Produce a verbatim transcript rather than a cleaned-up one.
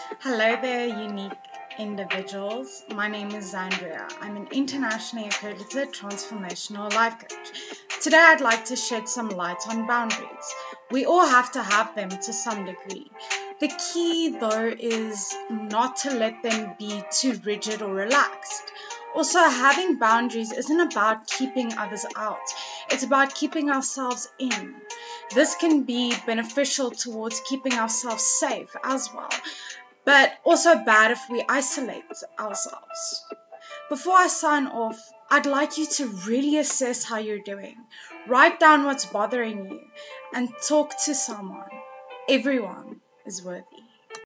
Hello there, unique individuals. My name is Zandria. I'm an internationally accredited transformational life coach. Today, I'd like to shed some light on boundaries. We all have to have them to some degree. The key, though, is not to let them be too rigid or relaxed. Also, having boundaries isn't about keeping others out, it's about keeping ourselves in. This can be beneficial towards keeping ourselves safe as well, but also bad if we isolate ourselves. Before I sign off, I'd like you to really assess how you're doing. Write down what's bothering you and talk to someone. Everyone is worthy.